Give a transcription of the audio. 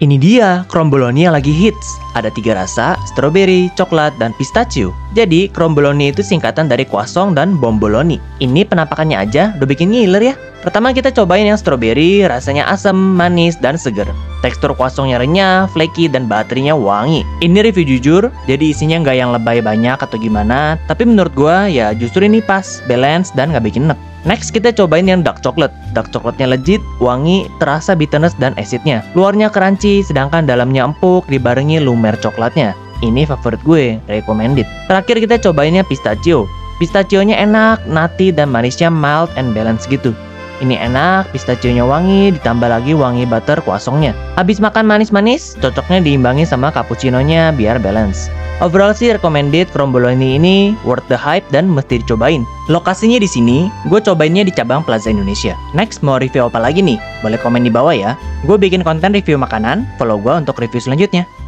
Ini dia Cromboloni yang lagi hits. Ada 3 rasa, strawberry, coklat, dan pistachio. Jadi Cromboloni itu singkatan dari croissant dan bomboloni. Ini penampakannya aja udah bikin ngiler ya. Pertama kita cobain yang strawberry, rasanya asam, manis, dan seger. Tekstur croissantnya renyah, flaky, dan baterainya wangi. Ini review jujur, jadi isinya nggak yang lebay banyak atau gimana. Tapi menurut gua ya justru ini pas, balance, dan nggak bikin enek. Next kita cobain yang dark chocolate. Dark coklatnya legit, wangi, terasa bitterness dan acidnya. Luarnya crunchy, sedangkan dalamnya empuk dibarengi lumer coklatnya. Ini favorit gue, recommended. Terakhir kita cobainnya pistachio. Pistachionya enak, nutty, dan manisnya mild and balance gitu. Ini enak, pistachionya wangi, ditambah lagi wangi butter croissantnya. Habis makan manis-manis, cocoknya diimbangi sama cappuccinonya biar balance. Overall sih recommended, Cromboloni ini worth the hype dan mesti dicobain. Lokasinya di sini, gue cobainnya di cabang Plaza Indonesia. Next mau review apa lagi nih? Boleh komen di bawah ya. Gue bikin konten review makanan, follow gue untuk review selanjutnya.